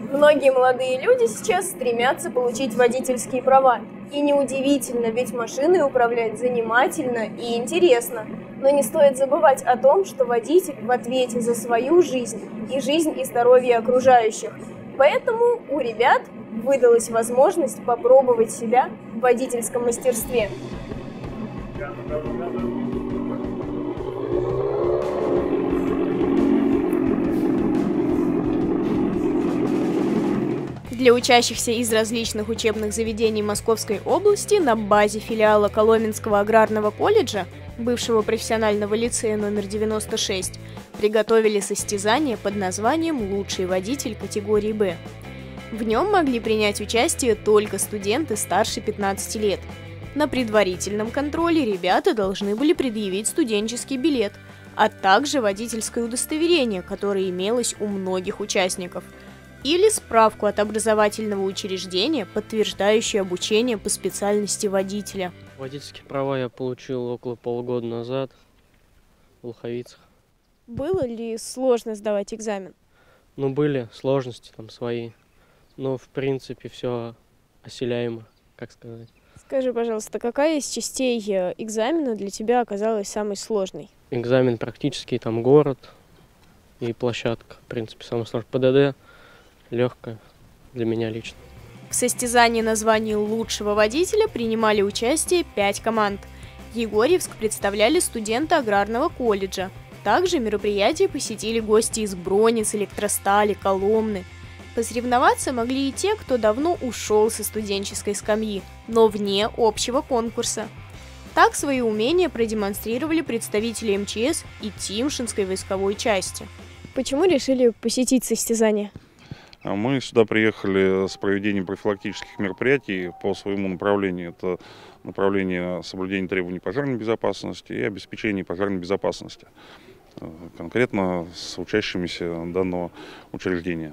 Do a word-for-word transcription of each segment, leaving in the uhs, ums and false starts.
Многие молодые люди сейчас стремятся получить водительские права. И неудивительно, ведь машиной управлять занимательно и интересно. Но не стоит забывать о том, что водитель в ответе за свою жизнь и жизнь и здоровье окружающих. Поэтому у ребят выдалась возможность попробовать себя в водительском мастерстве. Для учащихся из различных учебных заведений Московской области на базе филиала Коломенского аграрного колледжа, бывшего профессионального лицея номер девяносто шесть, приготовили состязание под названием «Лучший водитель категории Б». В нем могли принять участие только студенты старше пятнадцати лет. На предварительном контроле ребята должны были предъявить студенческий билет, а также водительское удостоверение, которое имелось у многих участников, или справку от образовательного учреждения, подтверждающую обучение по специальности водителя. Водительские права я получил около полугода назад в Луховицах. Было ли сложно сдавать экзамен? Ну, были сложности там свои, но в принципе все осиляемо, как сказать. Скажи, пожалуйста, какая из частей экзамена для тебя оказалась самой сложной? Экзамен практически, там город и площадка, в принципе, самый сложный. ПДД легкая для меня лично. В состязании на звание лучшего водителя принимали участие пять команд. Егорьевск представляли студенты аграрного колледжа. Также мероприятие посетили гости из Бронниц, Электростали, Коломны. Посоревноваться могли и те, кто давно ушел со студенческой скамьи, но вне общего конкурса. Так свои умения продемонстрировали представители эм че эс и Тимшинской войсковой части. Почему решили посетить состязание? Мы сюда приехали с проведением профилактических мероприятий по своему направлению. Это направление соблюдения требований пожарной безопасности и обеспечения пожарной безопасности, конкретно с учащимися данного учреждения.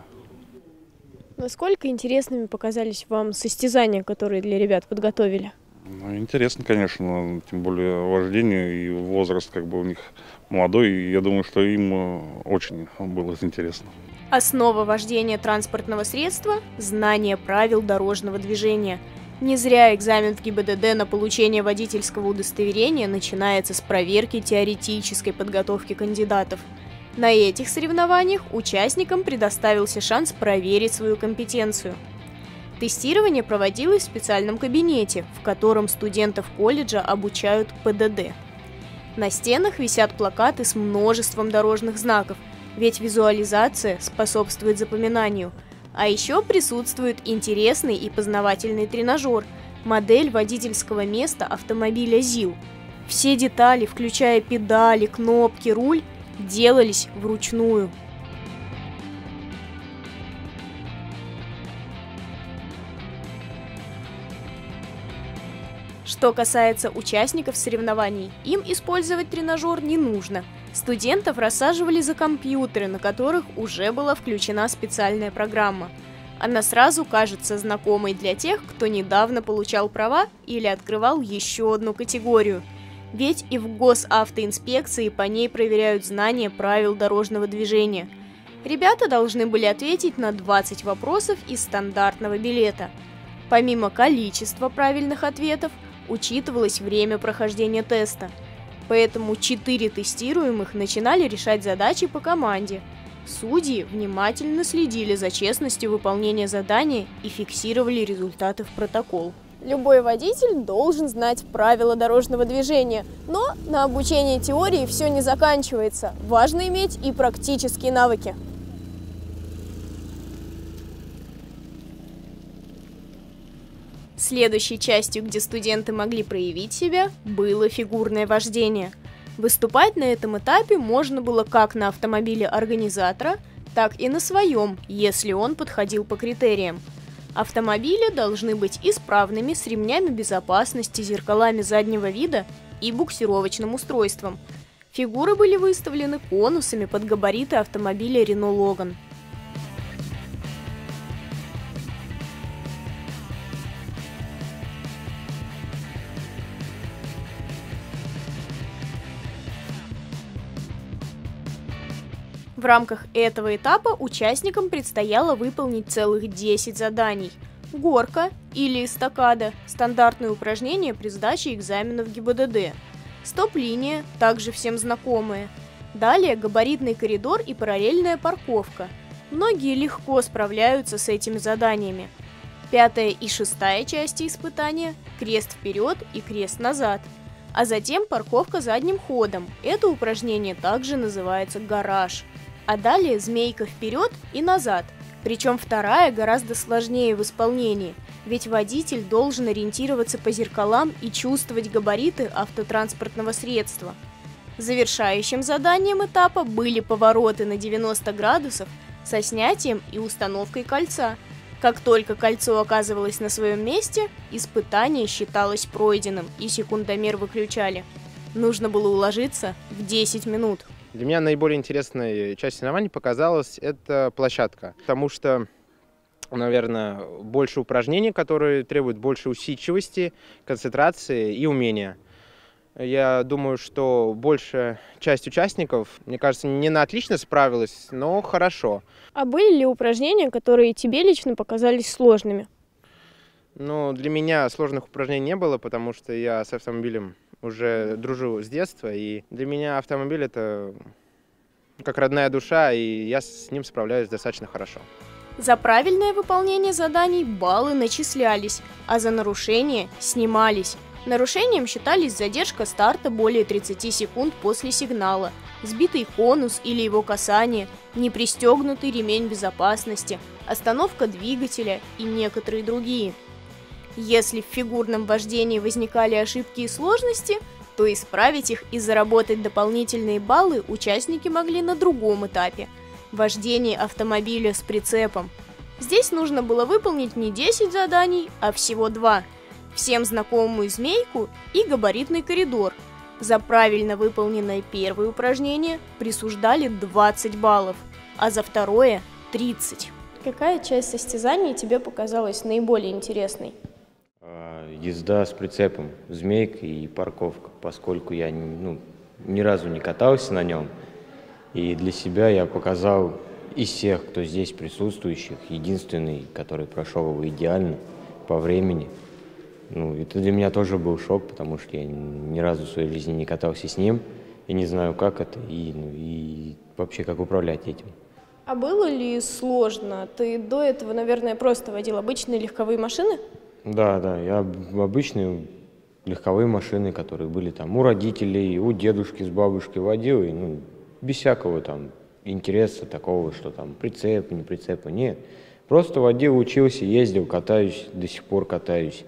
Насколько интересными показались вам состязания, которые для ребят подготовили? Ну, интересно, конечно, тем более вождение и возраст как бы у них молодой, и я думаю, что им очень было интересно. Основа вождения транспортного средства – знание правил дорожного движения. Не зря экзамен в гэ и бэ дэ дэ на получение водительского удостоверения начинается с проверки теоретической подготовки кандидатов. На этих соревнованиях участникам предоставился шанс проверить свою компетенцию. Тестирование проводилось в специальном кабинете, в котором студентов колледжа обучают пэ дэ дэ. На стенах висят плакаты с множеством дорожных знаков, ведь визуализация способствует запоминанию. А еще присутствует интересный и познавательный тренажер – модель водительского места автомобиля ЗИЛ. Все детали, включая педали, кнопки, руль, делались вручную. Что касается участников соревнований, им использовать тренажер не нужно. Студентов рассаживали за компьютеры, на которых уже была включена специальная программа. Она сразу кажется знакомой для тех, кто недавно получал права или открывал еще одну категорию. Ведь и в госавтоинспекции по ней проверяют знания правил дорожного движения. Ребята должны были ответить на двадцать вопросов из стандартного билета. Помимо количества правильных ответов, учитывалось время прохождения теста. Поэтому четыре тестируемых начинали решать задачи по команде. Судьи внимательно следили за честностью выполнения задания и фиксировали результаты в протокол. Любой водитель должен знать правила дорожного движения, но на обучении теории все не заканчивается. Важно иметь и практические навыки. Следующей частью, где студенты могли проявить себя, было фигурное вождение. Выступать на этом этапе можно было как на автомобиле организатора, так и на своем, если он подходил по критериям. Автомобили должны быть исправными, с ремнями безопасности, зеркалами заднего вида и буксировочным устройством. Фигуры были выставлены конусами под габариты автомобиля Renault Logan. В рамках этого этапа участникам предстояло выполнить целых десять заданий. Горка или эстакада – стандартное упражнение при сдаче экзаменов ГИБДД. Стоп-линия – также всем знакомые. Далее габаритный коридор и параллельная парковка. Многие легко справляются с этими заданиями. Пятая и шестая части испытания – крест вперед и крест назад. А затем парковка задним ходом. Это упражнение также называется гараж. А далее змейка вперед и назад. Причем вторая гораздо сложнее в исполнении, ведь водитель должен ориентироваться по зеркалам и чувствовать габариты автотранспортного средства. Завершающим заданием этапа были повороты на девяносто градусов со снятием и установкой кольца. Как только кольцо оказывалось на своем месте, испытание считалось пройденным и секундомер выключали. Нужно было уложиться в десять минут. Для меня наиболее интересной частью соревнований показалась эта площадка, потому что, наверное, больше упражнений, которые требуют больше усидчивости, концентрации и умения. Я думаю, что большая часть участников, мне кажется, не на отлично справилась, но хорошо. А были ли упражнения, которые тебе лично показались сложными? Ну, для меня сложных упражнений не было, потому что я с автомобилем уже дружу с детства, и для меня автомобиль — это как родная душа, и я с ним справляюсь достаточно хорошо. За правильное выполнение заданий баллы начислялись, а за нарушение снимались. Нарушением считались задержка старта более тридцати секунд после сигнала, сбитый конус или его касание, непристегнутый ремень безопасности, остановка двигателя и некоторые другие. Если в фигурном вождении возникали ошибки и сложности, то исправить их и заработать дополнительные баллы участники могли на другом этапе – вождении автомобиля с прицепом. Здесь нужно было выполнить не десять заданий, а всего два – всем знакомую змейку и габаритный коридор. За правильно выполненное первое упражнение присуждали двадцать баллов, а за второе – тридцать. Какая часть состязаний тебе показалась наиболее интересной? Езда с прицепом, змейка и парковка, поскольку я ну, ни разу не катался на нем. И для себя я показал из всех, кто здесь присутствующих, единственный, который прошел его идеально по времени. Ну, это для меня тоже был шок, потому что я ни разу в своей жизни не катался с ним, и не знаю, как это, и, ну, и вообще, как управлять этим. А было ли сложно? Ты до этого, наверное, просто водил обычные легковые машины? Да, да, я обычные легковые машины, которые были там у родителей, у дедушки с бабушкой водил, и ну, без всякого там интереса такого, что там прицеп, не прицепа, нет. Просто водил, учился, ездил, катаюсь, до сих пор катаюсь.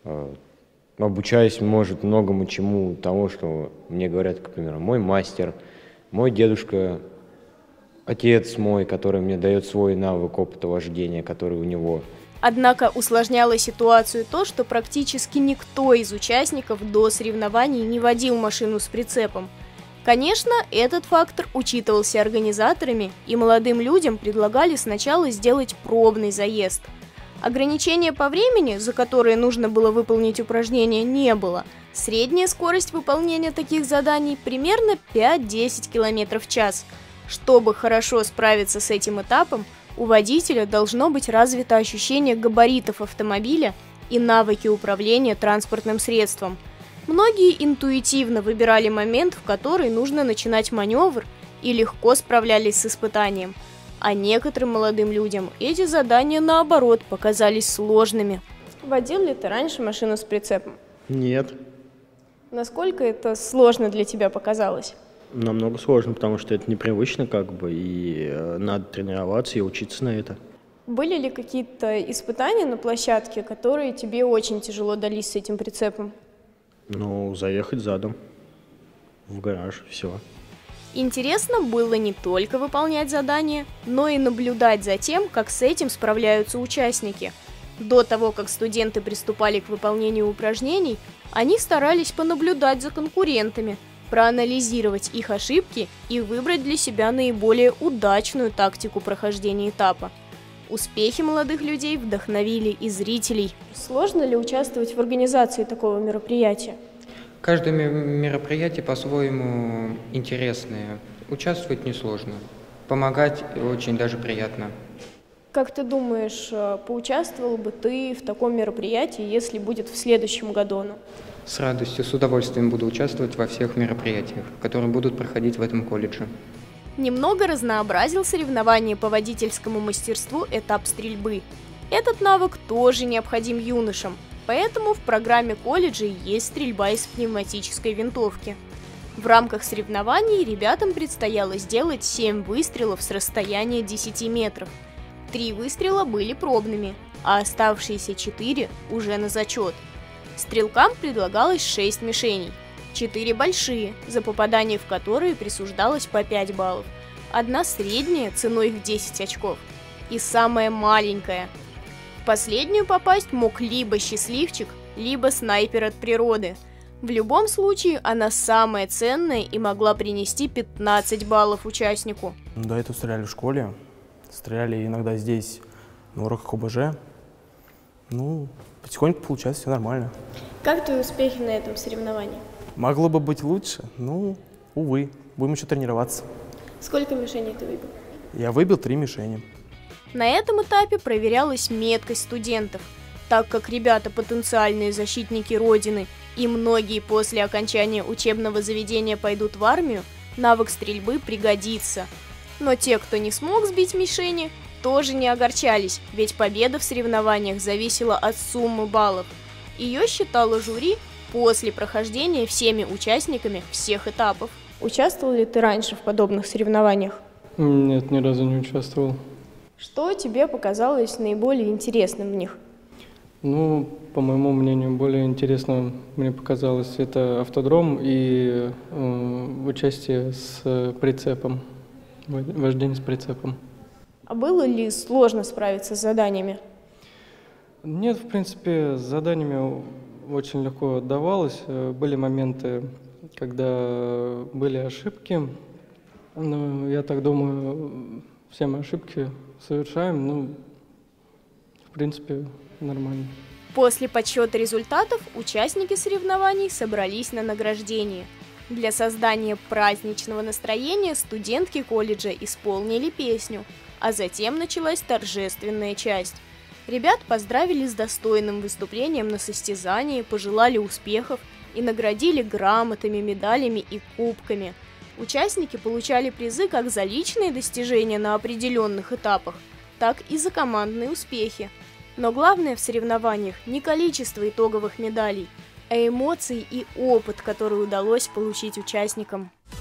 Обучаюсь, может, многому чему того, что мне говорят, к примеру, мой мастер, мой дедушка, отец мой, который мне дает свой навык опыта вождения, который у него. Однако усложняло ситуацию то, что практически никто из участников до соревнований не водил машину с прицепом. Конечно, этот фактор учитывался организаторами, и молодым людям предлагали сначала сделать пробный заезд. Ограничения по времени, за которые нужно было выполнить упражнение, не было. Средняя скорость выполнения таких заданий примерно пять-десять километров в час. Чтобы хорошо справиться с этим этапом, у водителя должно быть развито ощущение габаритов автомобиля и навыки управления транспортным средством. Многие интуитивно выбирали момент, в который нужно начинать маневр, и легко справлялись с испытанием. А некоторым молодым людям эти задания, наоборот, показались сложными. Водил ли ты раньше машину с прицепом? Нет. Насколько это сложно для тебя показалось? Намного сложно, потому что это непривычно, как бы, и э, надо тренироваться и учиться на это. Были ли какие-то испытания на площадке, которые тебе очень тяжело дались с этим прицепом? Ну, заехать задом в гараж, все. Интересно было не только выполнять задания, но и наблюдать за тем, как с этим справляются участники. До того, как студенты приступали к выполнению упражнений, они старались понаблюдать за конкурентами, проанализировать их ошибки и выбрать для себя наиболее удачную тактику прохождения этапа. Успехи молодых людей вдохновили и зрителей. Сложно ли участвовать в организации такого мероприятия? Каждое мероприятие по-своему интересное. Участвовать несложно. помогать очень даже приятно. Как ты думаешь, поучаствовал бы ты в таком мероприятии, если будет в следующем году? С радостью, с удовольствием буду участвовать во всех мероприятиях, которые будут проходить в этом колледже. Немного разнообразил соревнования по водительскому мастерству этап стрельбы. Этот навык тоже необходим юношам, поэтому в программе колледжа есть стрельба из пневматической винтовки. В рамках соревнований ребятам предстояло сделать семь выстрелов с расстояния десяти метров. Три выстрела были пробными, а оставшиеся четыре уже на зачет. Стрелкам предлагалось шесть мишеней. Четыре большие, за попадание в которые присуждалось по пять баллов. Одна средняя, ценой в десять очков. И самая маленькая. В последнюю попасть мог либо счастливчик, либо снайпер от природы. В любом случае, она самая ценная и могла принести пятнадцать баллов участнику. До этого стреляли в школе. Стреляли иногда здесь, на уроках ОБЖ. Ну, потихоньку получается, все нормально. Как твои успехи на этом соревновании? Могло бы быть лучше, ну, увы, будем еще тренироваться. Сколько мишеней ты выбил? Я выбил три мишени. На этом этапе проверялась меткость студентов, так как ребята потенциальные защитники Родины и многие после окончания учебного заведения пойдут в армию, навык стрельбы пригодится. Но те, кто не смог сбить мишени, тоже не огорчались, ведь победа в соревнованиях зависела от суммы баллов. Ее считало жюри после прохождения всеми участниками всех этапов. Участвовал ли ты раньше в подобных соревнованиях? Нет, ни разу не участвовал. Что тебе показалось наиболее интересным в них? Ну, по моему мнению, более интересно мне показалось это автодром и э, участие с прицепом, вождение с прицепом. А было ли сложно справиться с заданиями? Нет, в принципе, с заданиями очень легко давалось. Были моменты, когда были ошибки, но я так думаю, все мы ошибки совершаем, ну, в принципе, нормально. После подсчета результатов участники соревнований собрались на награждение. Для создания праздничного настроения студентки колледжа исполнили песню, а затем началась торжественная часть. Ребят поздравили с достойным выступлением на состязании, пожелали успехов и наградили грамотами, медалями и кубками. Участники получали призы как за личные достижения на определенных этапах, так и за командные успехи. Но главное в соревнованиях не количество итоговых медалей, а эмоции и опыт, который удалось получить участникам.